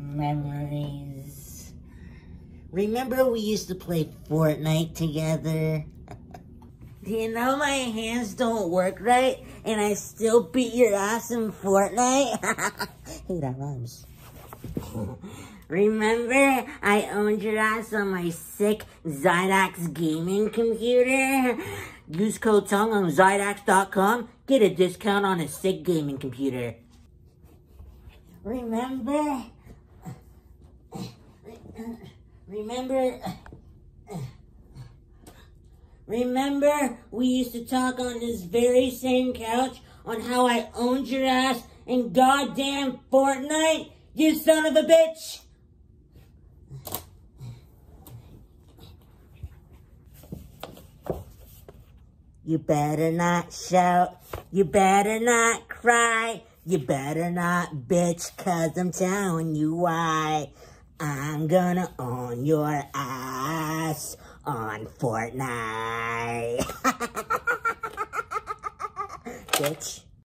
Memories. Remember we used to play Fortnite together? Do you know my hands don't work right and I still beat your ass in Fortnite? Hey, that rhymes. Remember I owned your ass on my sick Zydax gaming computer? Use code TONGUE on Zydax.com. Get a discount on a sick gaming computer. Remember we used to talk on this very same couch on how I owned your ass in goddamn Fortnite, you son of a bitch? You better not shout, you better not cry, you better not bitch, 'cause I'm telling you why. I'm gonna own your ass on Fortnite. Bitch.